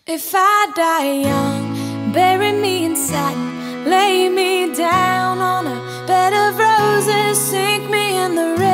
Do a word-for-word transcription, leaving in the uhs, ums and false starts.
If I die young, bury me in satin, lay me down on a bed of roses, sink me in the river.